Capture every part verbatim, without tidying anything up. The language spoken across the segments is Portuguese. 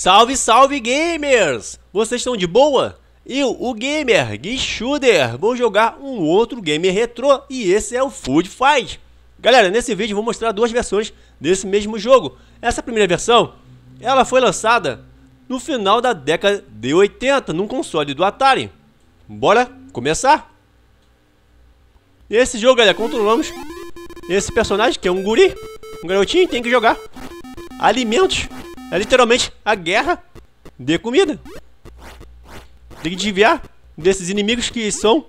Salve, salve gamers! Vocês estão de boa? Eu, o gamer Guichuder, vou jogar um outro game retrô e esse é o Food Fight. Galera, nesse vídeo vou mostrar duas versões desse mesmo jogo. Essa primeira versão, ela foi lançada no final da década de oitenta, num console do Atari. Bora começar? Esse jogo, galera, controlamos esse personagem que é um guri, um garotinho, tem que jogar alimentos. É literalmente a guerra de comida. Tem que desviar desses inimigos que são...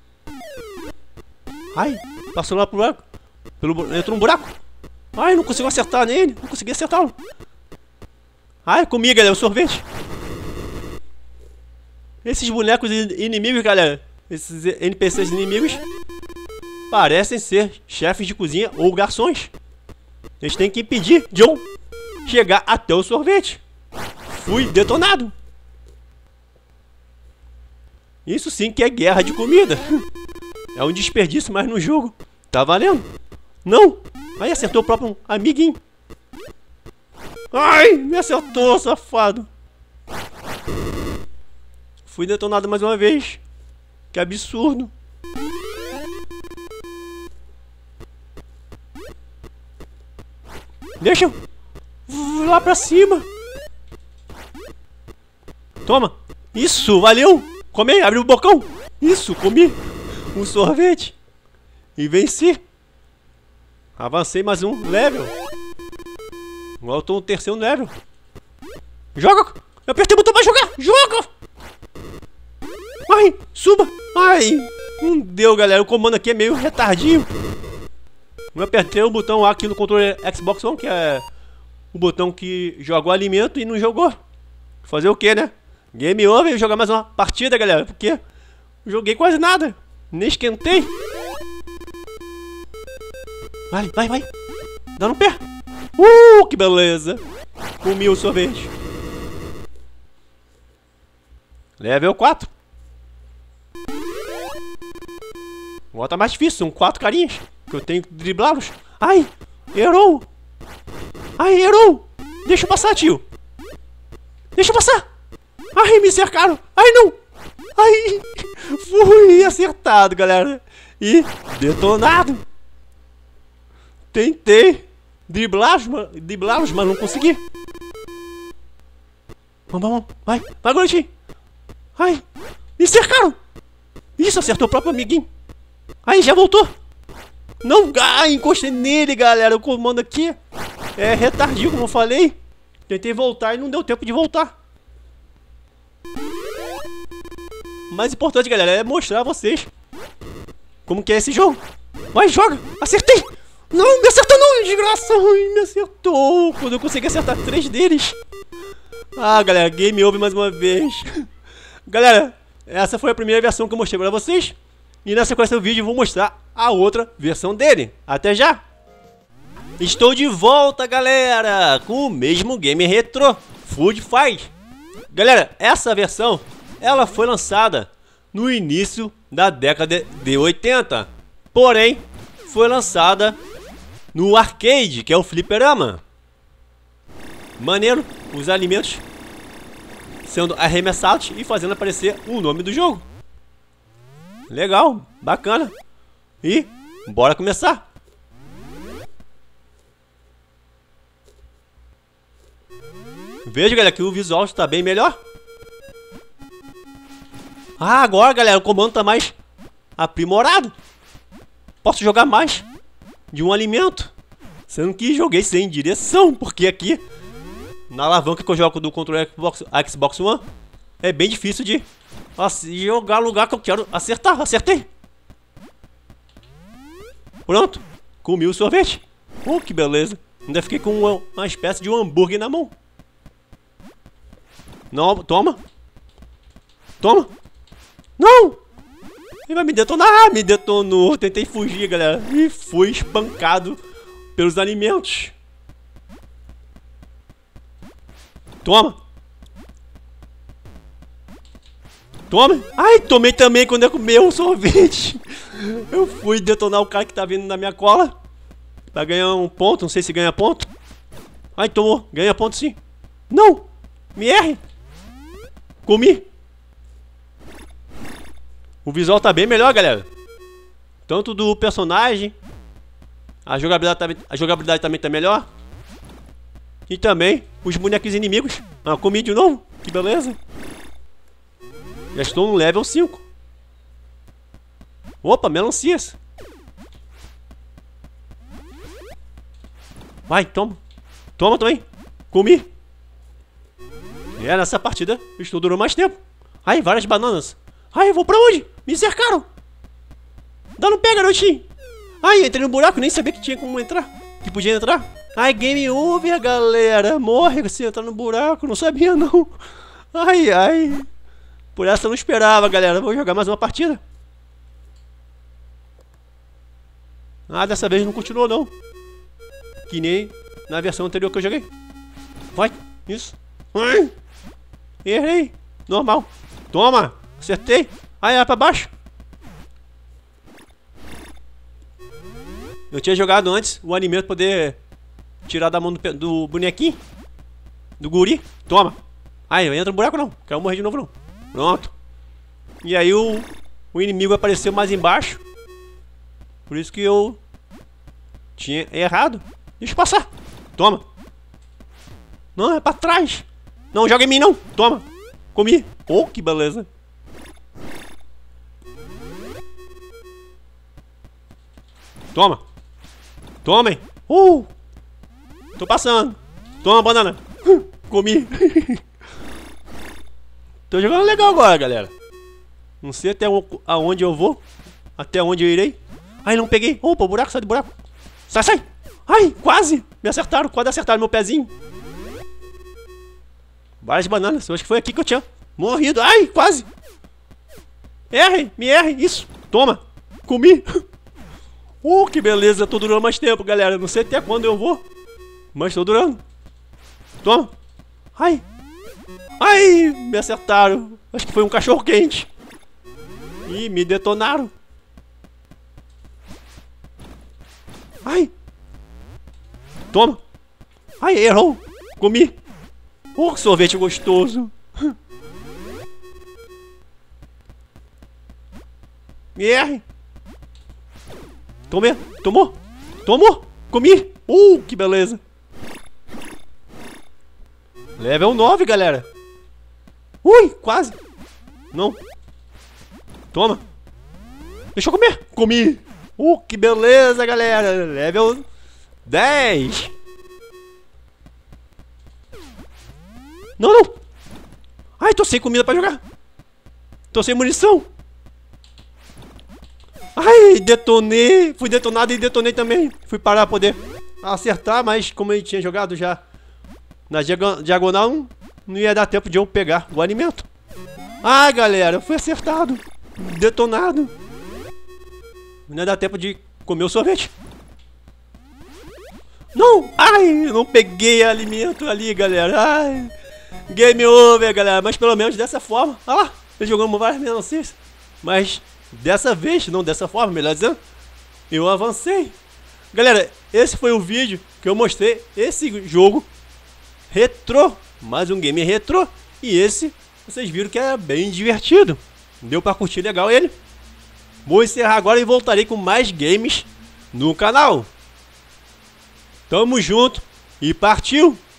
Ai, passou lá pro buraco. Pelo... Entrou um buraco. Ai, não consigo acertar nele. Não consegui acertá-lo. Ai, comi, galera, o sorvete. Esses bonecos inimigos, galera, esses N P Cs inimigos, parecem ser chefes de cozinha ou garçons. Eles têm que impedir John chegar até o sorvete. Fui detonado. Isso sim que é guerra de comida. É um desperdício, mas no jogo tá valendo. Não. Aí acertou o próprio amiguinho. Ai, me acertou, safado. Fui detonado mais uma vez. Que absurdo. Deixa eu lá pra cima. Toma. Isso, valeu. Come, abre o bocão. Isso, comi um sorvete e venci. Avancei mais um level. Agora eu tô no terceiro level. Joga. Eu apertei o botão pra jogar. Joga. Ai, suba. Ai, não deu, galera. O comando aqui é meio retardinho. Eu apertei o botão aqui no controle Xbox One, que é o botão que joga o alimento e não jogou. Fazer o que, né? Game over e jogar mais uma partida, galera. Porque joguei quase nada. Nem esquentei. Vai, vai, vai. Dá no pé. Uh, que beleza. Comi o sorvete. Level quatro. Agora tá mais difícil. São quatro carinhas que eu tenho que driblá-los. Ai, errou. Ai, errou. Deixa eu passar, tio. Deixa eu passar. Ai, me cercaram. Ai, não. Ai, fui acertado, galera. E detonado. Tentei driblá-los, driblá-los, mas não consegui. Vamos, vamos. Vai, vai, garotinho. Ai, me cercaram. Isso, acertou o próprio amiguinho. Ai, já voltou. Não, ai, encostei nele, galera. O comando aqui é retardio, como eu falei. Tentei voltar e não deu tempo de voltar. O mais importante, galera, é mostrar a vocês como que é esse jogo. Vai, joga. Acertei. Não, me acertou não, desgraça. Ai, me acertou. Quando eu consegui acertar três deles. Ah, galera, game over mais uma vez. Galera, essa foi a primeira versão que eu mostrei para vocês. E na sequência do vídeo eu vou mostrar a outra versão dele. Até já! Estou de volta, galera, com o mesmo game retrô, Food Fight. Galera, essa versão, ela foi lançada no início da década de oitenta. Porém, foi lançada no arcade, que é o fliperama. Maneiro, os alimentos sendo arremessados e fazendo aparecer o nome do jogo. Legal, bacana. E bora começar. Veja, galera, que o visual está bem melhor. Ah, agora, galera, o comando está mais aprimorado. Posso jogar mais de um alimento, sendo que joguei sem direção, porque aqui na alavanca que eu jogo do controle Xbox, Xbox One é bem difícil de jogar no lugar que eu quero acertar. Acertei. Pronto. Comi o sorvete. Oh, que beleza. Ainda fiquei com uma, uma espécie de um hambúrguer na mão. Não, toma. Toma. Não. Ele vai me detonar. Ah, me detonou. Tentei fugir, galera. E fui espancado pelos alimentos. Toma. Toma! Ai, tomei também quando eu comi um sorvete. Eu fui detonar o cara que tá vindo na minha cola pra ganhar um ponto, não sei se ganha ponto. Ai, tomou, ganha ponto sim. Não! Me erre. Comi. O visual tá bem melhor, galera. Tanto do personagem. A jogabilidade, também, a jogabilidade também tá melhor. E também os bonecos inimigos. Ah, comi de novo. Que beleza. Já estou no level cinco. Opa, melancias. Vai, toma. Toma também. Comi. É, nessa partida eu estou durando mais tempo. Ai, várias bananas. Ai, eu vou pra onde? Me cercaram. Dá no pé, garotinho. Ai, entrei no buraco, nem sabia que tinha como entrar. Que podia entrar. Ai, game over, galera. Morre se entrar no buraco, não sabia não. Ai, ai. Por essa eu não esperava, galera. Vou jogar mais uma partida. Ah, dessa vez não continuou não. Que nem na versão anterior que eu joguei. Vai, isso. Ai. Errei. Normal. Toma. Acertei. Ai, é pra baixo. Eu tinha jogado antes o anime pra poder tirar da mão do, do bonequinho. Do guri. Toma. Ai, eu entro no buraco não. Quero morrer de novo não. Pronto. E aí o, o inimigo apareceu mais embaixo. Por isso que eu tinha errado. Deixa eu passar. Toma. Não, é pra trás. Não, joga em mim não. Toma. Comi. Oh, que beleza. Toma. Tomem. Uh. Tô passando. Toma, banana. Comi. Tô jogando legal agora, galera. Não sei até aonde eu vou. Até onde eu irei. Ai, não peguei. Opa, o buraco, sai do buraco. Sai, sai. Ai, quase. Me acertaram, quase acertaram meu pezinho. Várias bananas. Eu acho que foi aqui que eu tinha morrido. Ai, quase. Erre, me erre. Isso. Toma. Comi. Uh, que beleza. Tô durando mais tempo, galera. Não sei até quando eu vou. Mas tô durando. Toma. Ai. Ai, me acertaram. Acho que foi um cachorro quente. Ih, me detonaram. Ai. Toma. Ai, errou. Comi. Oh, que sorvete gostoso. R. Tomei. Tomou. Tomou. Comi. Uh, que beleza. Level nove, galera. Ui, quase. Não. Toma. Deixa eu comer. Comi. Uh, que beleza, galera. Level dez. Não, não. Ai, tô sem comida pra jogar. Tô sem munição. Ai, detonei. Fui detonado e detonei também. Fui parar pra poder acertar, mas como eu tinha jogado já na diagonal, não ia dar tempo de eu pegar o alimento. Ai, galera, eu fui acertado. Detonado. Não ia dar tempo de comer o sorvete. Não! Ai, não peguei alimento ali, galera. Ai, game over, galera. Mas pelo menos dessa forma. Olha lá, ele jogou várias melancias. Mas dessa vez, não dessa forma, melhor dizendo, eu avancei. Galera, esse foi o vídeo que eu mostrei esse jogo retrô. Mais um game retrô. E esse, vocês viram que é bem divertido. Deu pra curtir legal ele. Vou encerrar agora e voltarei com mais games no canal. Tamo junto e partiu!